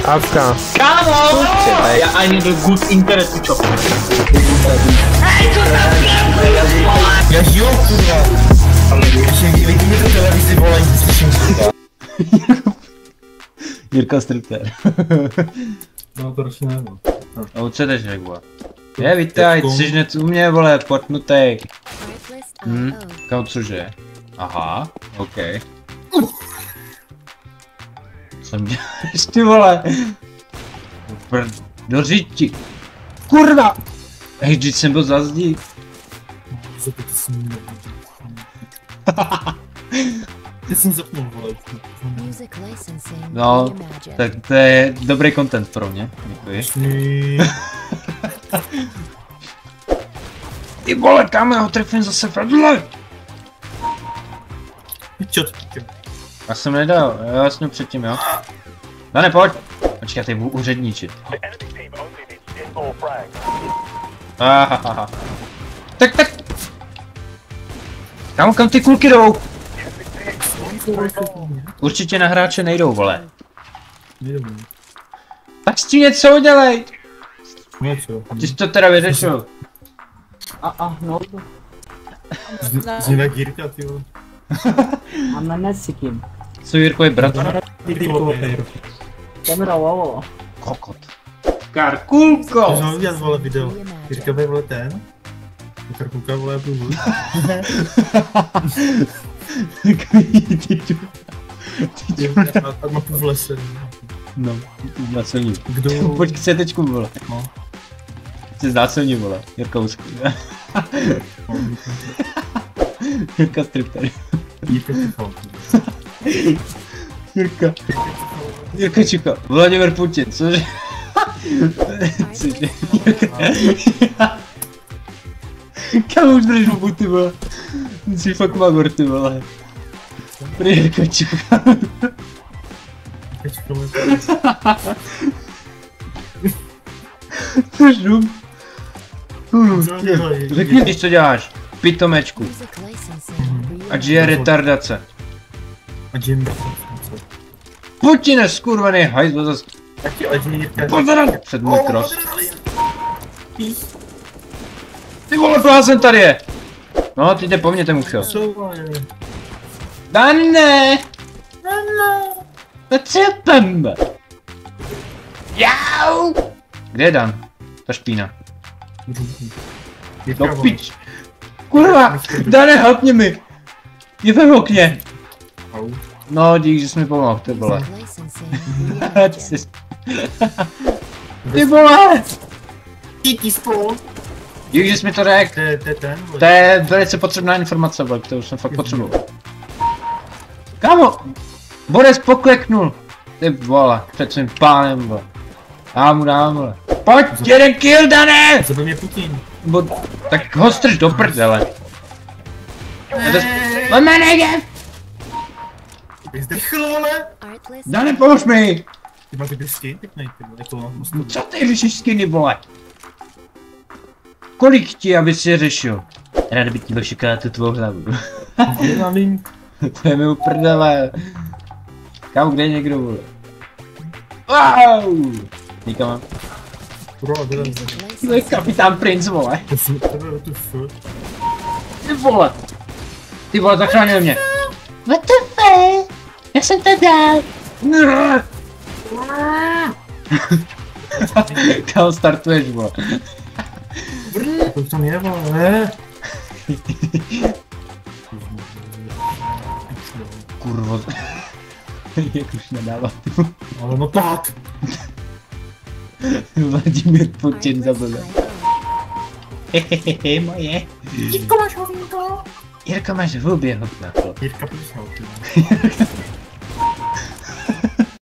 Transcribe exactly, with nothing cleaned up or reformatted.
Avka. Kámo! Já I need a good internet to chop. Hej, co tam děláš? Já žiju, kurva. Ještě vidím mi to televizi, vole, nic slyším, kurva. Jirka Stripter. No to ročně nevím. No co jdeš, jak vole? Je, vítaj, ty jsi hned u mě, vole, portnutej. Hm, kam cože? Aha, ok. Co děláš, ty vole? Pr... Do řiďti. Kurva! Hej, vždyť jsem byl za zdí. Ty jsem zapnul, vole. No, tak to je dobrý content pro mě, děkuji. Ty vole, kam já ho trefím zase vedle? Já jsem nedal, já jsem předtím, jo. Dane, pojď! Počkej, já tady budu úředníčit. Ahaha. Tak, tak! Kam, kam ty kulky jdou? Určitě na hráče nejdou, vole. Tak s tím něco udělej! Ty jsi to teda vyřešil. A, a, no. Zní na Jirka, ty vole. A na Nesikim. Co Jirkovi bratr? Kamera, wow. Kokot. Karkulko! Už mám udělat, vole, video. Jirka bude, vole, ten. Karkulka, vole, já půjdu. A tak má půl v lese. No, znásilní. Kdo? Pojď k setečku, vole. No. Chci znásilní, vole. Jirka Usku. Jirka Stripter. Jirka Čichal. Jirka. Jirka Čichal. Vladimir Putin, cože? Cože? Jirka. Kam už držu buty, vole? Jsi fakt magor, ty vole. Prý Jirka Čichal. Jirka Čichal je to žum. Řekni, když co děláš. Pitomečku. Ať je retardace. Ať je Putine, skurvený hajzl zas. Pozor, před můj cross. Ty vole, blázen tady je. No, ty jde po mně ten mucho. Dane! No co tam? Jau! Kde je Dan? Ta špína. No pič. Kurva, Dane, helpni mi. Je ve okně. No, dík, že jsi mi pomohl, ty vole. Ty vole! Díky spolu. Dík, že jsi mi to řekl. To je velice potřebná informace, vole, kterou jsem fakt potřeboval. Kámo! Boris pokleknul. Ty vole, před svým pánem, vole. Dám mu, dám, vole. Pojď, jeden kill, Dane! Zabij mě Putin. Bo, tak ho strž do prdele. On má negev! Ty jsi dechl, vole? Dane, pomož mi! Ty máš ty skin, tak nejte, jako... Co ty řešíš skiny, vole? Kolik ti, aby si je řešil? Rád by ti došukala tu tvou hlavu. To je mi uprdele. Kam, kde je někdo, vole? Wow! Nikam. To je kapitán Prince, vole. Ty vole. Ty vole, zachránil mě. What the fuck? Já jsem to dal. Kam startuješ, vole? To tam je, vole. Kurvo. Jak už nedává, ty vole. Ale no tak. Vladimír Putin zabil. Hehehe, moje. Jirko, máš hovínko. Jirka, máš v hubě, hodná. Jirka, píš hovínko.